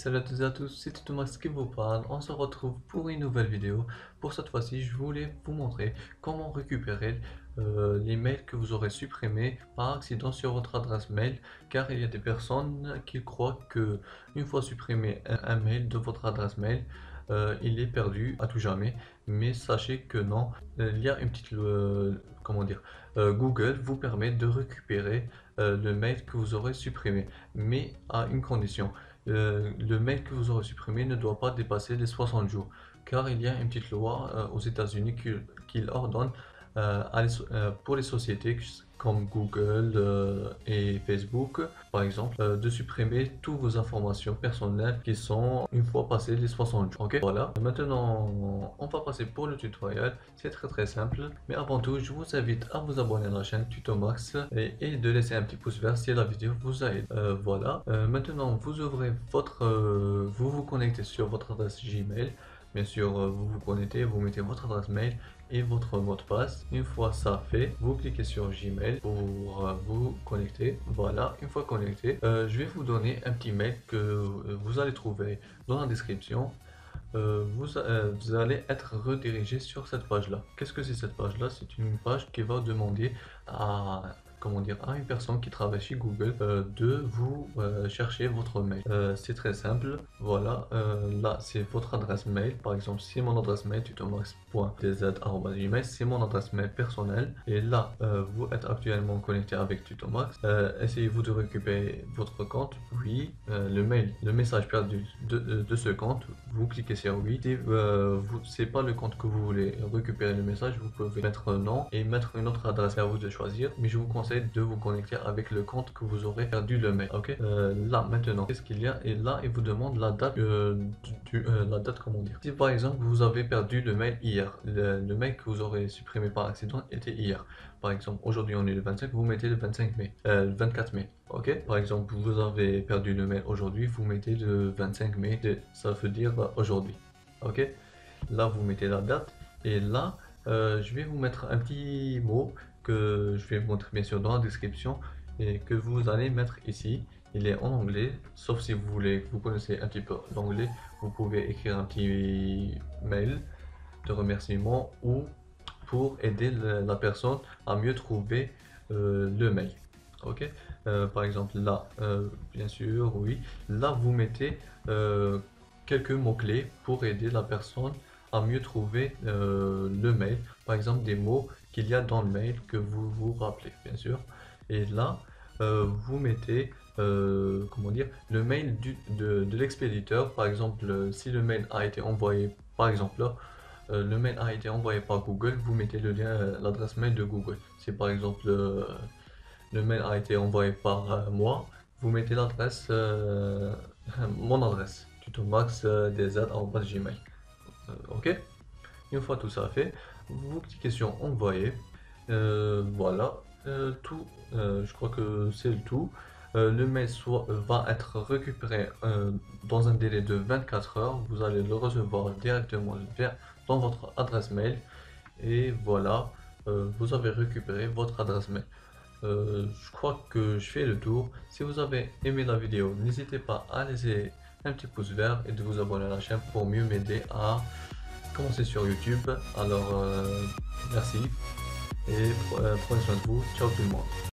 salut à toutes et à tous, c'est Thomas qui vous parle. On se retrouve pour une nouvelle vidéo. Pour cette fois-ci, je voulais vous montrer comment récupérer les mails que vous aurez supprimés par accident sur votre adresse mail. Car il y a des personnes qui croient que une fois supprimé un mail de votre adresse mail, il est perdu à tout jamais. Mais sachez que non, il y a une petite, comment dire, Google vous permet de récupérer le mail que vous aurez supprimé, mais à une condition. Le mail que vous aurez supprimé ne doit pas dépasser les 60 jours, car il y a une petite loi aux États-Unis qui ordonne pour les sociétés comme Google et Facebook, par exemple, de supprimer toutes vos informations personnelles qui sont une fois passées les 60 jours. Ok, voilà. Maintenant, on va passer pour le tutoriel. C'est très simple. Mais avant tout, je vous invite à vous abonner à la chaîne Tutomax et de laisser un petit pouce vert si la vidéo vous a aidé. Voilà. Maintenant, vous ouvrez vous vous connectez sur votre adresse Gmail. Bien sûr, vous vous connectez, vous mettez votre adresse mail et votre mot de passe. Une fois ça fait, vous cliquez sur Gmail pour vous connecter. Voilà, une fois connecté, je vais vous donner un petit mail que vous allez trouver dans la description. Vous allez être redirigé sur cette page-là. Qu'est-ce que c'est cette page-là? C'est une page qui va demander à, comment dire, à une personne qui travaille chez Google de vous chercher votre mail. C'est très simple. Voilà, là c'est votre adresse mail. Par exemple, c'est mon adresse mail tutomax.tz@gmail. C'est mon adresse mail personnelle. Et là, vous êtes actuellement connecté avec Tutomax. Essayez-vous de récupérer votre compte. Oui, le message perdu de ce compte. Vous cliquez sur oui. Si c'est pas le compte que vous voulez récupérer le message, vous pouvez mettre non et mettre une autre adresse. À vous de choisir. Mais je vous conseille de vous connecter avec le compte que vous aurez perdu le mail. Ok. Là maintenant, qu'est-ce qu'il y a? Et là, il vous demande la date la date, comment dire. Si par exemple vous avez perdu le mail hier, le mail que vous aurez supprimé par accident était hier. Par exemple, aujourd'hui on est le 25, vous mettez le 25 mai, le 24 mai. Ok. Par exemple, vous avez perdu le mail aujourd'hui, vous mettez le 25 mai. Ça veut dire aujourd'hui. Ok. Là, vous mettez la date et là, je vais vous mettre un petit mot que je vais vous montrer bien sûr dans la description et que vous allez mettre ici. Il est en anglais, sauf si vous voulez, vous connaissez un petit peu l'anglais, vous pouvez écrire un petit mail de remerciement ou pour aider la personne à mieux trouver le mail. Ok. Par exemple là, bien sûr, oui, là vous mettez quelques mots-clés pour aider la personne à mieux trouver le mail. Par exemple, des mots qu'il y a dans le mail que vous vous rappelez, bien sûr. Et là, vous mettez, comment dire, le mail de l'expéditeur. Par exemple, si le mail a été envoyé, par exemple là, le mail a été envoyé par Google, vous mettez le lien, l'adresse mail de Google. Si par exemple le mail a été envoyé par moi, vous mettez l'adresse, mon adresse, tutomax.dz@gmail. Ok. Une fois tout ça fait, vous cliquez sur envoyer. Voilà, tout. Je crois que c'est le tout. Le mail va être récupéré dans un délai de 24 heures. Vous allez le recevoir directement dans votre adresse mail. Et voilà, vous avez récupéré votre adresse mail. Je crois que je fais le tour. Si vous avez aimé la vidéo, n'hésitez pas à laisser un petit pouce vert et de vous abonner à la chaîne pour mieux m'aider à commencer sur YouTube. Alors, merci et prenez soin de vous. Ciao tout le monde.